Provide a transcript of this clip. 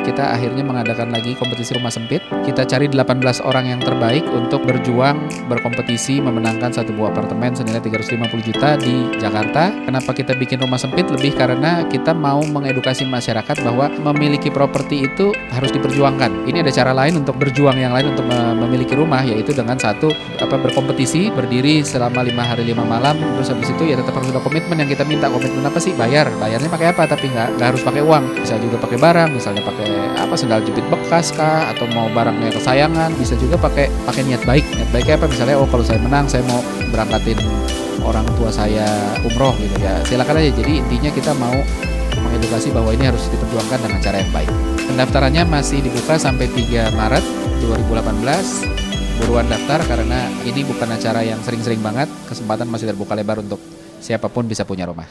kita akhirnya mengadakan lagi kompetisi rumah sempit. Kita cari 18 orang yang terbaik untuk berjuang, berkompetisi, memenangkan satu buah apartemen senilai 350 juta di Jakarta. Kenapa kita bikin rumah sempit? Lebih karena kita mau mengedukasi masyarakat bahwa memiliki properti itu harus diperjuangkan. Ini ada cara lain untuk berjuang yang lain untuk memiliki rumah, yaitu dengan berkompetisi, berdiri selama 5 hari 5 malam. Terus habis itu ya tetap harus ada komitmen yang kita minta. Komitmen apa sih? Bayarnya pakai apa? Tapi nggak harus pakai uang. Bisa juga pakai barang, misalnya pakai sendal jepit bekas kah, atau mau barangnya kesayangan. Bisa juga pakai niat baik. Niat baiknya apa? Misalnya kalau saya menang, saya mau berangkatin orang tua saya umroh gitu ya. Silakan aja. Jadi intinya kita mau mengedukasi bahwa ini harus diperjuangkan dengan cara yang baik. Pendaftarannya masih dibuka sampai 3 Maret 2018. Buruan daftar karena ini bukan acara yang sering-sering banget. Kesempatan masih terbuka lebar untuk siapapun bisa punya rumah.